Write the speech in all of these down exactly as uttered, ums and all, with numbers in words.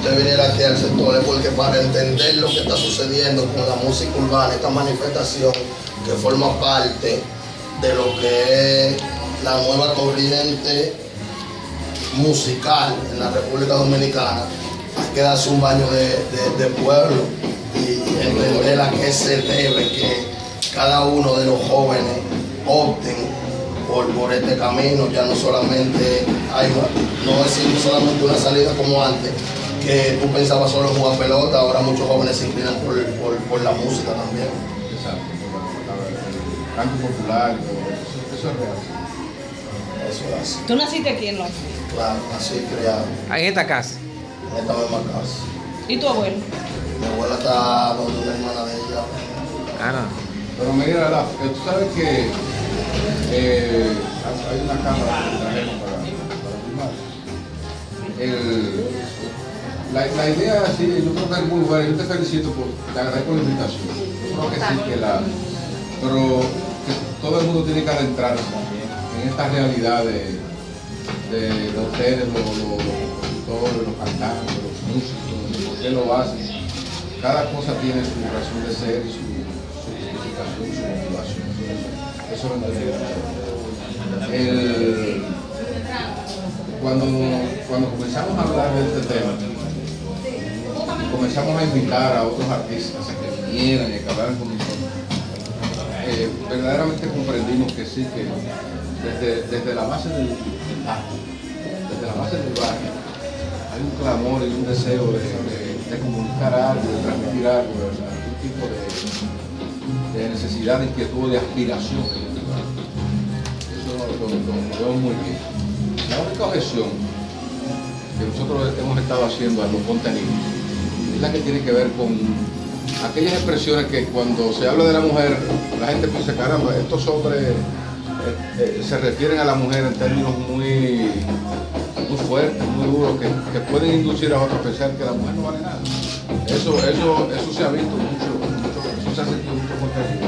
usted viniera aquí al sector, es porque para entender lo que está sucediendo con la música urbana, esta manifestación que forma parte de lo que es la nueva corriente musical en la República Dominicana, hay que darse un baño de, de, de pueblo y entender a qué se debe que cada uno de los jóvenes opten por, por este camino. Ya no solamente hay, no es solamente una salida como antes, que tú pensabas solo en jugar pelota, ahora muchos jóvenes se inclinan por, por, por la música también. Exacto, el canto popular, eso, eso es real. Eso es así. ¿Tú naciste aquí en Loja? Claro, así criado. En esta casa. En esta misma casa. ¿Y tu abuelo? Mi abuela está donde una hermana de ella. Ah, no. Pero mira, la, tú sabes que eh, hay una cámara que trajeron para, para filmar. El, la, la idea, sí, yo creo que es muy buena. Yo te felicito, por, te agradezco la invitación. Yo creo que sí, que la, pero que todo el mundo tiene que adentrarse en esta realidad de, de, de ustedes, los, los, los productores, los cantantes, los músicos, por qué lo hacen. Cada cosa tiene su razón de ser y su, su justificación, su motivación. Eso lo entendemos. El, cuando, cuando comenzamos a hablar de este tema, comenzamos a invitar a otros artistas a que vinieran y que hablaran con nosotros, eh, verdaderamente comprendimos que sí, que desde, desde la base del barrio, desde la base del barrio, hay un clamor y un deseo de, de, de comunicar algo, de transmitir algo, de algún tipo de, de necesidad, de inquietud, de aspiración. Eso lo, lo, lo vemos muy bien. La única objeción que nosotros hemos estado haciendo a los contenidos es la que tiene que ver con aquellas expresiones que cuando se habla de la mujer, la gente piensa, caramba, estos hombres eh, eh, se refieren a la mujer en términos muy, muy fuertes, muy duros, que, que pueden inducir a otros a pensar que la mujer no vale nada. Eso, eso, eso se ha visto mucho, mucho eso se ha sentido mucho contenido.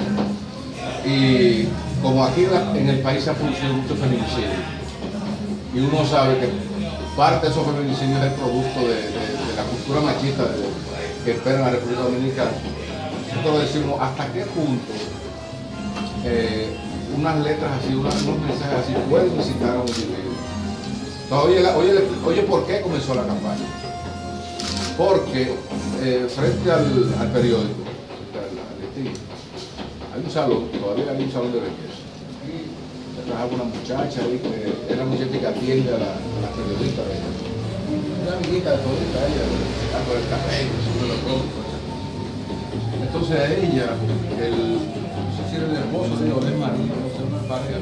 Y como aquí en el país se ha producido mucho feminicidio, y uno sabe que parte de esos feminicidios es el producto de, de, de la cultura machista de, que espera en la República Dominicana. Nosotros decimos hasta qué punto eh, unas letras así, unas, unos mensajes así pueden incitar a un individuo. Entonces, oye, oye, oye, ¿por qué comenzó la campaña? Porque eh, frente al, al periódico, al, al listín, hay un salón, todavía hay un salón de belleza. Trabajaba una muchacha ahí, que era la muchacha que atiende a la, a la periodista de ella. Una amiguita de todita ella, algo del cabello, sobre los rostros. Entonces a ella, el, no sé si era el esposo de el marido, no sé, una pareja,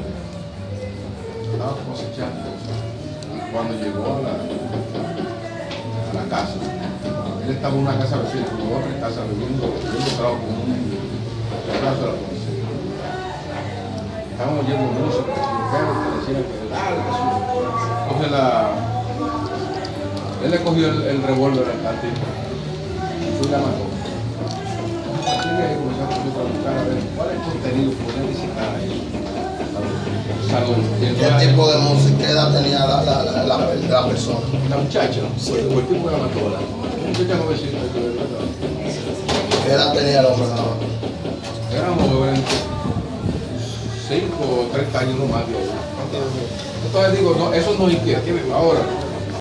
estaba cosechando. Y cuando llegó a la, a la casa, él estaba en una casa vecina, como otra casa, viviendo, viviendo trabajo con un niño. El caso de la policía. Estábamos oyendo música, que decían que dale, que sube. Entonces la, él le cogió el, el revólver al tipo y fue y la mató. A partir de ahí comenzamos a buscar a ver cuál es el contenido que podía visitar ahí. Salud. ¿Qué tipo de música, qué edad tenía la, la, la, la, la persona? La muchacha, ¿no? Sí. O el tipo que la mató. La muchacha jovencita. ¿Qué edad tenía el hombre? Éramos jóvenes. cinco o treinta años no más. Entonces digo, no, eso nos inquieta. Ahora,